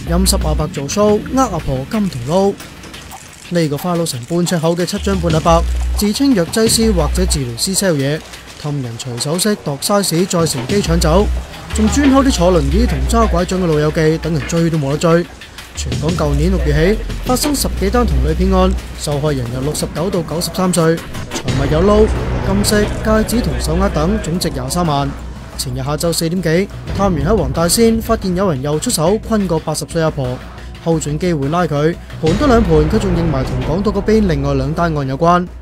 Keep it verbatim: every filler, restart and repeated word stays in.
陰濕阿伯做 show， 呃阿婆金同撈。呢、這個花佬成半尺厚嘅七張半阿伯，自稱藥劑師或者治療師 sell 嘢，氹人隨手識度 size 再乘機搶走，仲專溝啲坐輪椅同揸拐杖嘅老友記，等人追都冇得追。全港舊年六月起發生十幾單同類騙案，受害人由六十九到九十三歲，財物有撈、金飾、戒指同手鐲等，總值廿三萬。前日下晝四點幾，探員喺黃大仙發現有人又出手昆個八十歲阿婆，睺準機會拉佢，盤多兩盤，佢仲認埋同港島嗰邊另外兩單案有關。